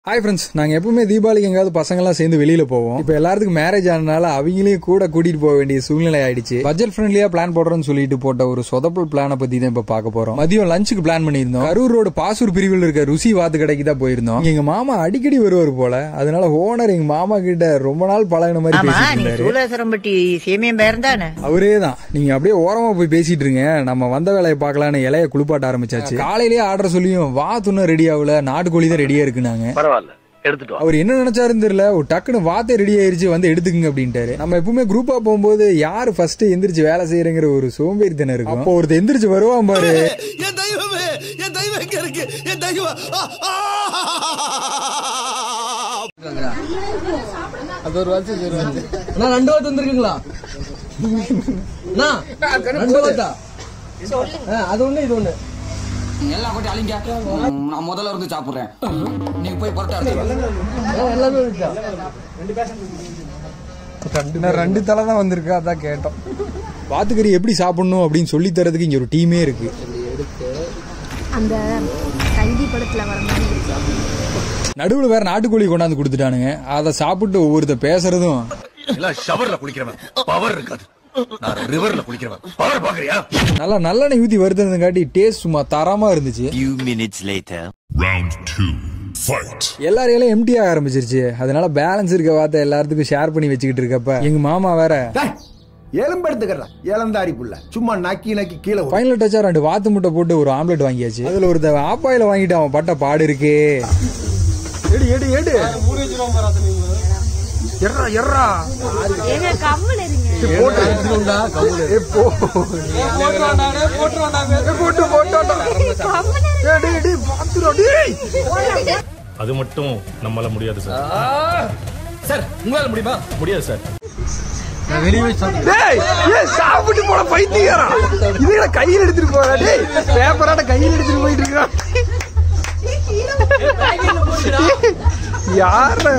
Hi friends, நாங்க எப்பவுமே தீபாவளிக்கு எங்காவது பசங்க எல்லாம் சேர்ந்து வெளியில போவோம். இப்போ எல்லாருக்கும் மேரேஜ் ஆனனால அவங்களையும் கூட கூட்டிட்டு போக வேண்டிய சூழ்நிலை ஆயிடுச்சு. பட்ஜெட் ஃப்ரெண்ட்லியா பிளான் போடுறோம்னு சொல்லிட்டு போட்ட ஒரு சொதப்பல் பிளான பத்தி தான் இப்ப பார்க்க போறோம். மதியம் லஞ்சுக்கு பிளான் பண்ணியிருந்தோம். கரூர் ரோடு பாசூர் பிரிவில் இருக்க ருசி வாத்து கடைக்கு தான் போயிருந்தோம். எங்க மாமா அடிக்கடி வருவார் போல, அதனால ஓனர் எங்க மாமா கிட்ட ரொம்ப நாள் பழகின மாதிரி பேசிட்டு அவரே தான். நீங்க அப்படியே ஓரமா போய் பேசிட்டு இருங்க, நம்ம வந்த வேலையை பார்க்கலான்னு இலைய குளிப்பாட்ட ஆரம்பிச்சாச்சு. காலையிலேயே ஆர்டர் சொல்லியும் வாத்துன்னு ரெடி ஆகல, நாட்டுக்கோழி தான் ரெடியா இருக்குனாங்க. அவர் என்ன நினைச்சாருன்னு தெரியல, ஒரு டக்குன்னு வார்த்தை ரெடி ஆயிருச்சு, வந்து எடுத்துக்குங்க அப்படின்ட்டாரு. நம்ம எப்பவுமே குரூப்பா போகும்போது யாரு ஃபர்ஸ்ட் எந்திரிச்சு வேலை செய்யறங்கிற ஒரு சோம்பேறித்தனம் இருக்கும். அப்போ ஒருத்தர் எந்திரிச்சு வருவான் பாரு, ரெண்டு வாத்து வந்துருக்கீங்களா? அது ஒண்ணு இது ஒண்ணு எல்லாம் கொட்டி அழிங்க. நான் முதல்ல இருந்து சாப்பிடுறேன், நீங்க போய் ரெண்டு தலை தான் வந்திருக்கு, அதான் கேட்டோம். வாத்துக்கறி எப்படி சாப்பிடணும் அப்படின்னு சொல்லி தரதுக்கு இங்க ஒரு டீமே இருக்கு. அந்த கஞ்சி படத்துல வர மாதிரி நடுவுல வேற நாட்டுக்கோழி கொண்டாந்து கொடுத்துட்டானுங்க. அதை சாப்பிட்டு ஒவ்வொருத்த பேசுறதும் ஷவர்ல குளிக்கிறவன் பவர் இருக்காது, ரிவர்ல குளிக்கிறவன் பவர் பாக்குறியா? நல்லா நல்லெண்ணெய் ஊத்தி வறுத்ததுங்காட்டி டேஸ்ட் சும்மா தரமா இருந்துச்சு. எல்லாரையும் எம்டி ஆக ஆரம்பிச்சிருச்சு. அதனால பேலன்ஸ் இருக்க வார்த்தை எல்லாத்துக்கும் ஷேர் பண்ணி வச்சுக்கிட்டு இருக்கப்ப எங்க மாமா வேற சும்மா நக்கி நக்கி கீழே ஃபைனல் டச்சா 2 வாத்து முட்டை போட்டு ஒரு ஆம்லெட் வாங்கியாச்சு. அதுல ஒரு ஆப்பாயில வாங்கிட்டு அவன் பட்ட பாடு இருக்கே. எடு எடு எடு எர்ரா எர்ரா ஏங்க கம்மல் இருங்க. போட்டு எடுத்துடா கம்மல். போட்டு டேய் டேய் பாத்துடா டேய். அது மட்டும் நம்மால முடியாது சார். சார் உங்களால முடியுமா? முடியாது சார். சாப்பிட்டு போன பைத்தியக்காரா, இதுல கையில் எடுத்துட்டு போறா. டேய் பேப்பராட கையில் எடுத்துட்டு போயிட்டு இருக்கான். யாரு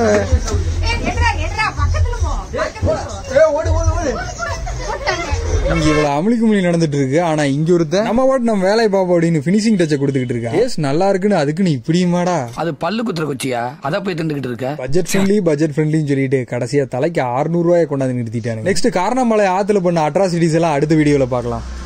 இங்க இவ்வளவு அமளிக்கு மொழி நடந்துட்டு இருக்கு. ஆனா இங்க ஒருத்தன் நம்ம பாட்டு நம்ம வேலையை பாப்போம் அப்படின்னு பினிஷிங் டச்ச கொடுத்துக்கிட்டு இருக்கா. டேஸ்ட் நல்லா இருக்குன்னு அதுக்கு நீ இப்படியுமாடா? அது பல்லு குத்துற குச்சியா, அத போய் திண்டுகிட்டு இருக்க. பட்ஜெட் ஃப்ரெண்ட்லின்னு சொல்லிட்டு கடைசியா தலைக்கு 600 ரூபாய் கொண்டாந்து நிறுத்திட்டாங்க. நெக்ஸ்ட் காரணமலை ஆத்துல பண்ண அட்ராசிட்டிஸ் எல்லாம் அடுத்த வீடியோல பார்க்கலாம்.